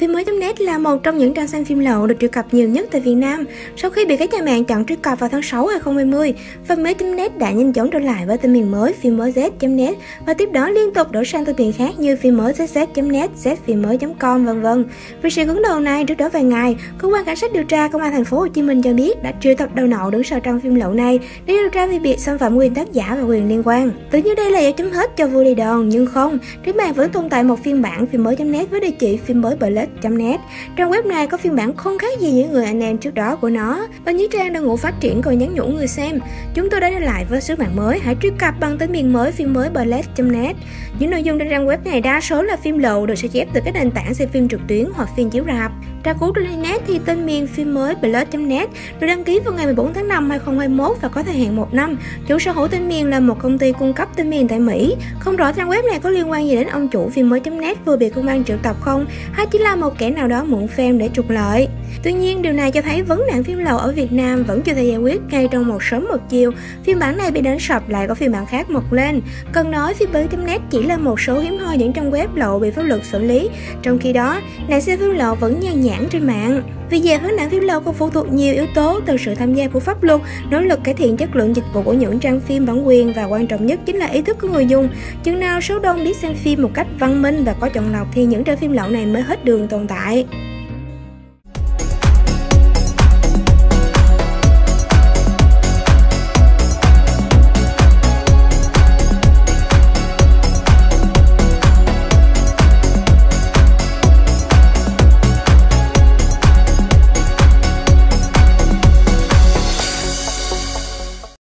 Phim mới.net là một trong những trang xem phim lậu được truy cập nhiều nhất tại Việt Nam. Sau khi bị các nhà mạng chặn truy cập vào tháng 6 2020, Phim mới.net đã nhanh chóng trở lại với tên miền mới Phim mới.net và tiếp đó liên tục đổi sang tên miền khác như Phim mới.net, zphimmoi.com v.v. Vì sự cứng đầu này, trước đó vài ngày, cơ quan cảnh sát điều tra công an thành phố Hồ Chí Minh cho biết đã triệu tập đầu nậu đứng sau trang phim lậu này để điều tra về việc xâm phạm quyền tác giả và quyền liên quan. Tưởng như đây là dấu chấm hết cho vua đi đòn, nhưng không, trên mạng vẫn tồn tại một phiên bản Phim mới.net với địa chỉ phim mới.net. Trang web này có phiên bản không khác gì những người anh em trước đó của nó. Và những trang đang ngủ phát triển còn nhắn nhủ người xem: chúng tôi đã trở lại với sứ mạng mới, hãy truy cập bằng tên miền mới phim mới.net. Những nội dung trên trang web này đa số là phim lậu được sao chép từ các nền tảng xem phim trực tuyến hoặc phim chiếu rạp. Tra cứu trên internet thì tên miền phim mới.net được đăng ký vào ngày 14 tháng 5 2021 và có thời hạn 1 năm. Chủ sở hữu tên miền là một công ty cung cấp tên miền tại Mỹ. Không rõ trang web này có liên quan gì đến ông chủ phim mới.net vừa bị công an triệu tập không, hay chỉ là một kẻ nào đó mượn fan để trục lợi. Tuy nhiên, điều này cho thấy vấn nạn phim lậu ở Việt Nam vẫn chưa thể giải quyết ngay trong một sớm một chiều. Phiên bản này bị đánh sập lại có phiên bản khác mọc lên. Cần nói phim mới.net chỉ là một số hiếm hoi những trang web lậu bị pháp luật xử lý, trong khi đó nạn xem phim lậu vẫn nhan nhản trên mạng. Vì dẹp vấn nạn phim lậu còn phụ thuộc nhiều yếu tố, từ sự tham gia của pháp luật, nỗ lực cải thiện chất lượng dịch vụ của những trang phim bản quyền và quan trọng nhất chính là ý thức của người dùng. Chừng nào số đông biết xem phim một cách văn minh và có chọn lọc thì những trang phim lậu này mới hết đường tồn tại.